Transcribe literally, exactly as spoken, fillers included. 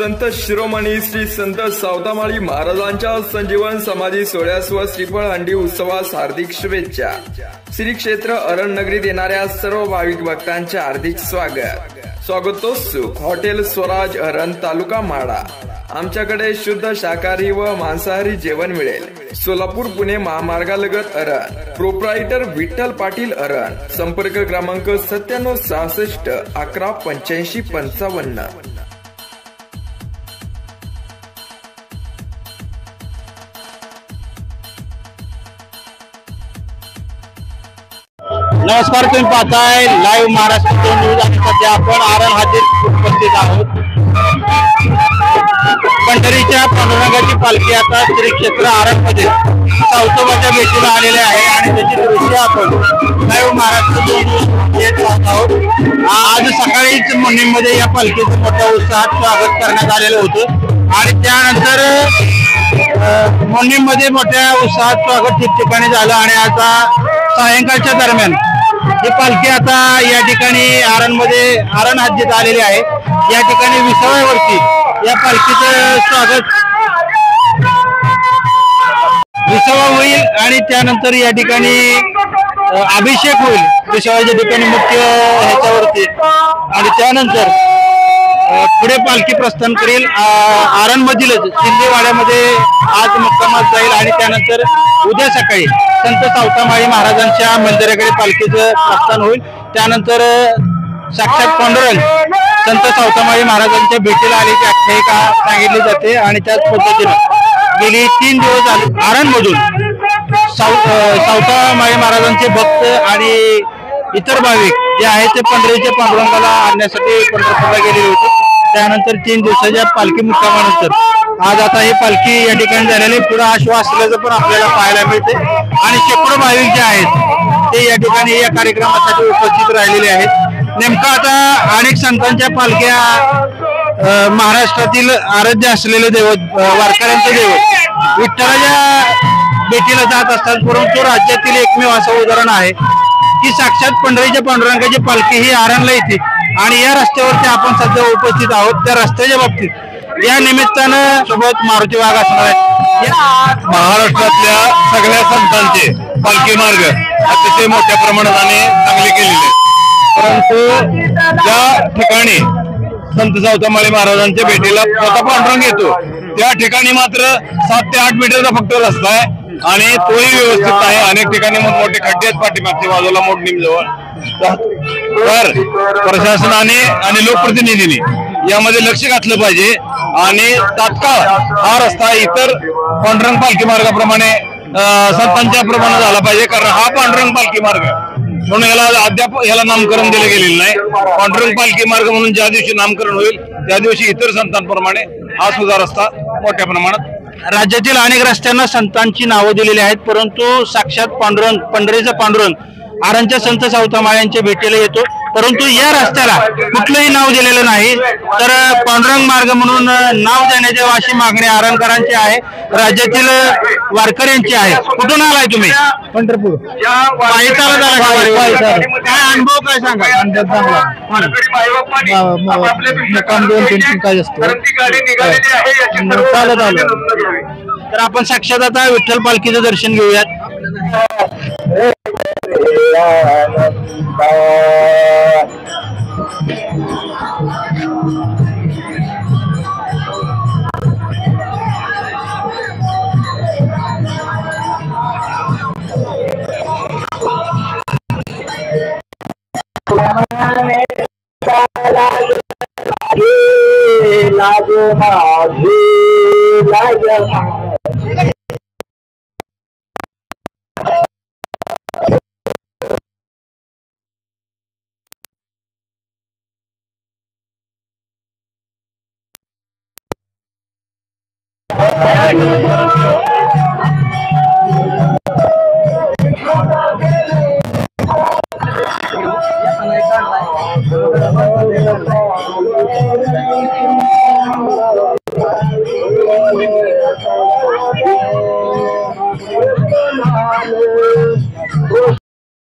संत शिरोमणी श्री संत सावतामाळी महाराजांच्या संजीवन समाधी सोहळ्यास व श्रीफळ हंडी उत्सवास हार्दिक शुभेच्छा। श्री क्षेत्र अरण नगरीत येणाऱ्या सर्व भाविक भक्तांचे हार्दिक स्वागत। स्वागतोत्सुक हॉटेल स्वराज अरण तालुका माडा। आमच्याकडे शुद्ध शाकाहारी व मांसाहारी जेवण मिळेल। सोलापूर पुणे महामार्गालगत अरण। प्रोप्रायटर विठ्ठल पाटील अरण। संपर्क क्रमांक सत्त्याण्णव सहासष्ट अकरा पंच्याऐंशी पंचावन्न। नमस्कार, तुम्ही पाहताय लाईव्ह महाराष्ट्र न्यूज आणि सध्या आपण आरण हद्दीत उपस्थित आहोत। पंढरीच्या पांडुरंगाची पालखी आता श्री क्षेत्र आरण मध्ये सावतोबाच्या भेटीला आलेले आहे आणि त्याची दृश्य आपण लाईव्ह महाराष्ट्र न्यूज येत पाहत आहोत। आज सकाळीच मोहीममध्ये या पालखीचं मोठ्या उत्साहात स्वागत करण्यात आलेलं होतं आणि त्यानंतर मोहीममध्ये मोठ्या उत्साहात स्वागत ठिकठिकाणी झालं आणि आता सायंकाळच्या दरम्यान ही पालखी आता या ठिकाणी आरण मध्ये आरण हद्दीत आलेली आहे। या ठिकाणी विसाव्यावरती या पालखीचं स्वागत विसावा होईल आणि त्यानंतर या ठिकाणी अभिषेक होईल विसाव्याच्या ठिकाणी मुख्य ह्याच्यावरती आणि त्यानंतर पुढे पालखी प्रस्थान करेल। आरण मधीलच शिंदेवाड्यामध्ये आज मुक्कामात जाईल आणि त्यानंतर उद्या सकाळी संत सावतामाळी महाराजांच्या मंदिराकडे पालखीचं प्रस्थान होईल। त्यानंतर साक्षात पांडुरंग संत सावतामाळी महाराजांच्या भेटीला आल्याची आख्यायिका सांगितली जाते आणि त्याच पद्धतीने गेली तीन दिवस झाले आरण मधून साव सावतामाळी महाराजांचे भक्त आणि इतर भाविक जे आहेत ते पंढरीच्या पांडुरंगाला आणण्यासाठी पंढरपूरला गेलेले होते। त्यानंतर तीन दिवसाच्या पालखी मुक्कामानंतर आज आता ही पालखी या ठिकाणी झालेली पुढे हा श्वास असल्याचं पण आपल्याला पाहायला मिळते आणि शेकडो भाविक जे आहेत ते या ठिकाणी या कार्यक्रमासाठी उपस्थित राहिलेले आहेत। नेमकं आता अनेक संतांच्या पालख्या महाराष्ट्रातील आराध्य असलेले दैवत वारकऱ्यांचे दैवत विठ्ठलाच्या भेटीला जात असतात, परंतु राज्यातील एकमेव असं उदाहरण आहे की साक्षात पंढरीच्या पांडुरंगाची पालखी ही आरणला येते आणि या रस्त्यावरती आपण सध्या उपस्थित आहोत। त्या रस्त्याच्या बाबतीत या निमित्तानं सोबत मारुती वाघ असणार आहे। महाराष्ट्रातल्या सगळ्या संतांचे पालखी मार्ग अतिशय मोठ्या प्रमाणाने चांगले केलेले, परंतु ज्या ठिकाणी संत सावतामाळी महाराजांच्या भेटीला स्वतः पांडुरंग येतो त्या ठिकाणी मात्र सात ते आठ मीटरचा फक्त रस्ता आहे आणि तोही व्यवस्थित आहे। अनेक ठिकाणी मोठे खड्डे आहेत पाठीमागच्या बाजूला मोडणीम जवळ। तर प्रशासनाने आणि लोकप्रतिनिधींनी यामध्ये लक्ष घातलं पाहिजे आणि तात्काळ हा रस्ता इतर पांडुरंग पालखी मार्गाप्रमाणे संतांच्या प्रमाणे झाला पाहिजे, कारण हा पांडुरंग पालखी मार्ग म्हणून याला अद्याप याला नामकरण दिलं गेलेलं नाही। पांडुरंग पालखी मार्ग म्हणून ज्या दिवशी नामकरण होईल त्या दिवशी इतर संतांप्रमाणे हा सुद्धा रस्ता मोठ्या प्रमाणात। राज्यातील अनेक रस्त्यांना संतांची नावं दिलेली आहेत, परंतु साक्षात पांडुरंग पंढरीचा पांडुरंग आरणच्या संत सावतामाळ्यांच्या भेटीला येतो, परंतु या रस्त्याला कुठलंही नाव दिलेलं नाही। तर पांडुरंग मार्ग म्हणून नाव देण्याची अशी मागणी आरणकरांची आहे, राज्यातील वारकऱ्यांची आहे। कुठून आलाय तुम्ही? पंढरपूर। पायी चालत आला? काय अनुभव काय सांगा? मुक्काम दोन तीन काय असतो चालत आलो। तर आपण साक्षात आता विठ्ठल पालखीचं दर्शन घेऊयात। लाज माझी लाज